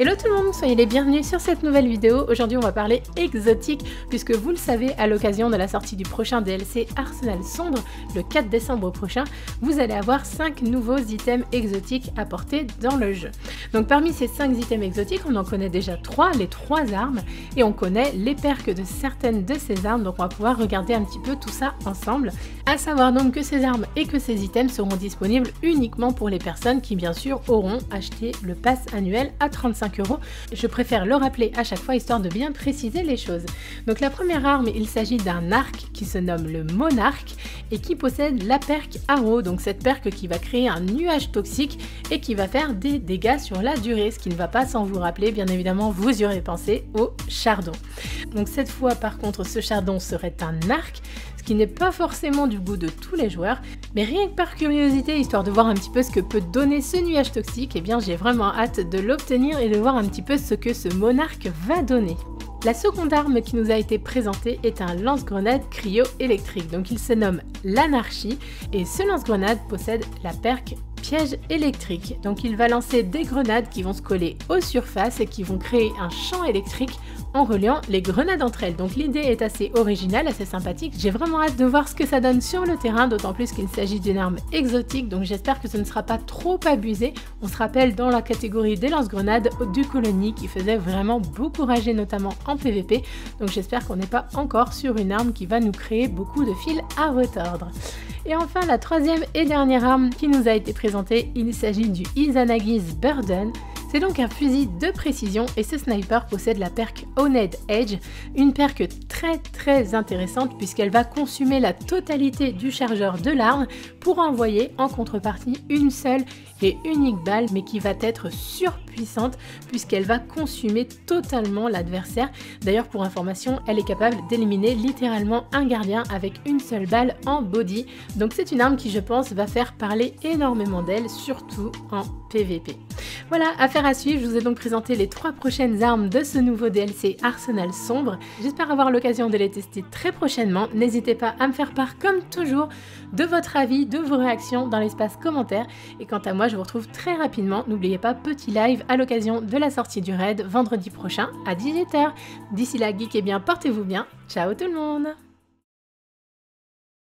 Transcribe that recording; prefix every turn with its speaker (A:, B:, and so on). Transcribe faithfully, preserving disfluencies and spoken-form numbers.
A: Hello tout le monde, soyez les bienvenus sur cette nouvelle vidéo. Aujourd'hui on va parler exotique puisque vous le savez, à l'occasion de la sortie du prochain D L C Arsenal Sombre le quatre décembre prochain, vous allez avoir cinq nouveaux items exotiques apportés dans le jeu. Donc parmi ces cinq items exotiques, on en connaît déjà trois, les trois armes, et on connaît les perks de certaines de ces armes, donc on va pouvoir regarder un petit peu tout ça ensemble. À savoir donc que ces armes et que ces items seront disponibles uniquement pour les personnes qui bien sûr auront acheté le pass annuel à trente-cinq euros. Je préfère le rappeler à chaque fois histoire de bien préciser les choses. Donc la première arme, il s'agit d'un arc qui se nomme le Monarque et qui possède la perque Arrow, donc cette perque qui va créer un nuage toxique et qui va faire des dégâts sur la durée, ce qui ne va pas sans vous rappeler, bien évidemment vous y aurez pensé, au chardon. Donc cette fois par contre ce chardon serait un arc, ce qui n'est pas forcément du goût de tous les joueurs, mais rien que par curiosité, histoire de voir un petit peu ce que peut donner ce nuage toxique, et bien j'ai vraiment hâte de l'obtenir et de voir un petit peu ce que ce monarque va donner. La seconde arme qui nous a été présentée est un lance-grenade cryo-électrique, donc il se nomme l'Anarchie, et ce lance-grenade possède la perque piège électrique, donc il va lancer des grenades qui vont se coller aux surfaces et qui vont créer un champ électrique en reliant les grenades entre elles. Donc l'idée est assez originale, assez sympathique, j'ai vraiment hâte de voir ce que ça donne sur le terrain, d'autant plus qu'il s'agit d'une arme exotique, donc j'espère que ce ne sera pas trop abusé. On se rappelle dans la catégorie des lance-grenades du Colony qui faisait vraiment beaucoup rager, notamment en P V P, donc j'espère qu'on n'est pas encore sur une arme qui va nous créer beaucoup de fils à retordre. Et enfin la troisième et dernière arme qui nous a été présentée, il s'agit du Izanagi's Burden. C'est donc un fusil de précision et ce sniper possède la perque Honed Edge, une perque très très intéressante puisqu'elle va consumer la totalité du chargeur de l'arme pour envoyer en contrepartie une seule et unique balle, mais qui va être surpuissante puisqu'elle va consumer totalement l'adversaire. D'ailleurs pour information, elle est capable d'éliminer littéralement un gardien avec une seule balle en body, donc c'est une arme qui je pense va faire parler énormément d'elle, surtout en P V P. Voilà, affaire à suivre, je vous ai donc présenté les trois prochaines armes de ce nouveau D L C Arsenal Sombre. J'espère avoir l'occasion de les tester très prochainement. N'hésitez pas à me faire part, comme toujours, de votre avis, de vos réactions dans l'espace commentaire. Et quant à moi, je vous retrouve très rapidement. N'oubliez pas, petit live à l'occasion de la sortie du raid vendredi prochain à dix-huit heures. D'ici là, geekez bien, portez-vous bien. Ciao tout le monde!